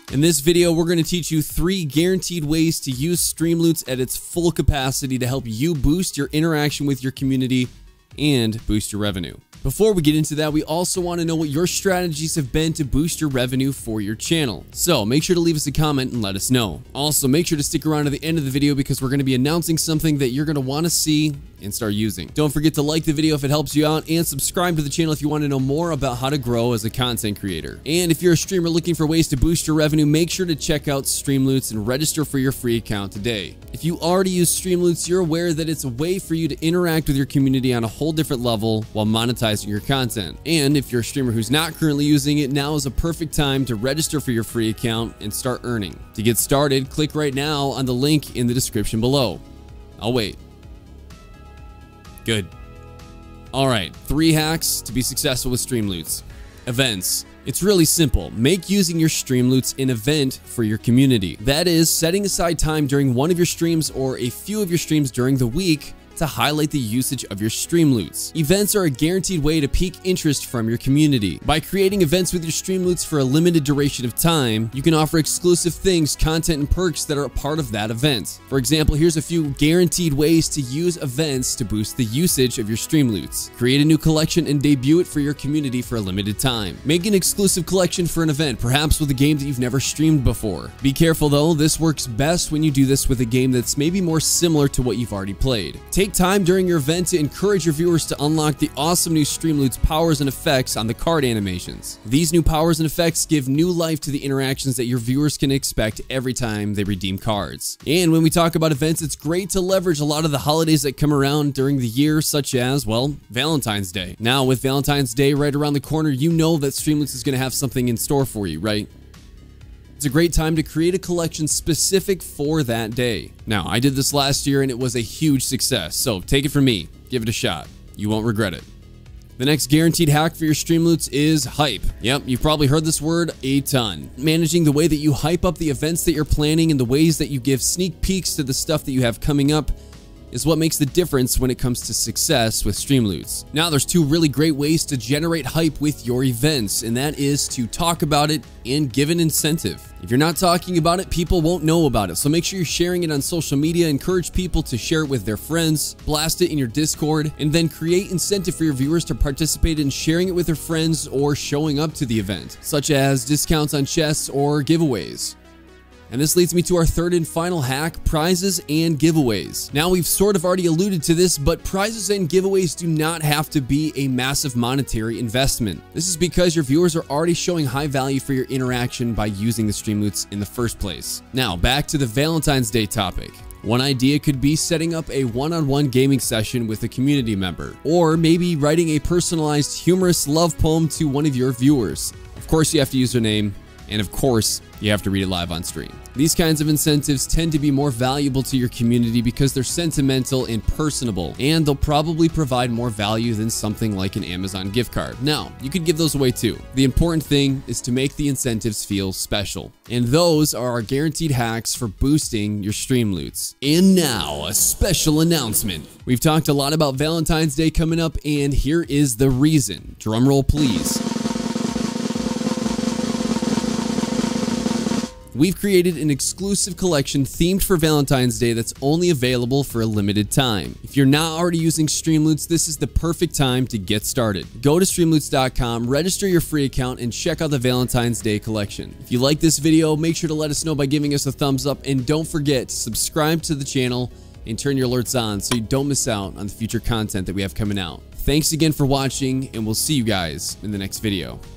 In this video, we're going to teach you 3 guaranteed ways to use Streamloots at its full capacity to help you boost your interaction with your community and boost your revenue. Before we get into that, we also want to know what your strategies have been to boost your revenue for your channel. So make sure to leave us a comment and let us know. Also, make sure to stick around to the end of the video because we're going to be announcing something that you're going to want to see and start using. Don't forget to like the video if it helps you out and subscribe to the channel if you want to know more about how to grow as a content creator. And if you're a streamer looking for ways to boost your revenue, make sure to check out Streamloots and register for your free account today. If you already use Streamloots, you're aware that it's a way for you to interact with your community on a whole different level while monetizing your content. And if you're a streamer who's not currently using it, now is a perfect time to register for your free account and start earning. To get started, click right now on the link in the description below. I'll wait. Good. All right, 3 hacks to be successful with Streamloots. Events. It's really simple. Make using your Streamloots an event for your community. That is, setting aside time during one of your streams or a few of your streams during the week to highlight the usage of your Streamloots. Events are a guaranteed way to pique interest from your community. By creating events with your Streamloots for a limited duration of time, you can offer exclusive things, content, and perks that are a part of that event. For example, here's a few guaranteed ways to use events to boost the usage of your Streamloots. Create a new collection and debut it for your community for a limited time. Make an exclusive collection for an event, perhaps with a game that you've never streamed before. Be careful though, this works best when you do this with a game that's maybe more similar to what you've already played. Take time during your event to encourage your viewers to unlock the awesome new Streamloots powers and effects on the card animations. These new powers and effects give new life to the interactions that your viewers can expect every time they redeem cards. And when we talk about events, it's great to leverage a lot of the holidays that come around during the year, such as, well, Valentine's Day. Now, with Valentine's Day right around the corner, you know that Streamloots is going to have something in store for you, right? It's a great time to create a collection specific for that day. Now, I did this last year and it was a huge success, so take it from me, give it a shot. You won't regret it. The next guaranteed hack for your Streamloots is hype. Yep, you've probably heard this word a ton. Managing the way that you hype up the events that you're planning and the ways that you give sneak peeks to the stuff that you have coming up is what makes the difference when it comes to success with Streamloots. Now, there's 2 really great ways to generate hype with your events, and that is to talk about it and give an incentive. If you're not talking about it, people won't know about it, so make sure you're sharing it on social media, encourage people to share it with their friends, blast it in your Discord, and then create incentive for your viewers to participate in sharing it with their friends or showing up to the event, such as discounts on chests or giveaways. And this leads me to our 3rd and final hack, prizes and giveaways. Now, we've sort of already alluded to this, but prizes and giveaways do not have to be a massive monetary investment. This is because your viewers are already showing high value for your interaction by using the Streamloots in the first place. Now, back to the Valentine's Day topic. One idea could be setting up a one-on-one gaming session with a community member, or maybe writing a personalized humorous love poem to one of your viewers. Of course, you have to use their name, and of course, you have to read it live on stream. These kinds of incentives tend to be more valuable to your community because they're sentimental and personable, and they'll probably provide more value than something like an Amazon gift card. Now, you could give those away too. The important thing is to make the incentives feel special. And those are our guaranteed hacks for boosting your Streamloots. And now, a special announcement. We've talked a lot about Valentine's Day coming up, and here is the reason. Drumroll, please. We've created an exclusive collection themed for Valentine's Day that's only available for a limited time. If you're not already using Streamloots, this is the perfect time to get started. Go to streamloots.com, register your free account, and check out the Valentine's Day collection. If you like this video, make sure to let us know by giving us a thumbs up, and don't forget to subscribe to the channel and turn your alerts on so you don't miss out on the future content that we have coming out. Thanks again for watching, and we'll see you guys in the next video.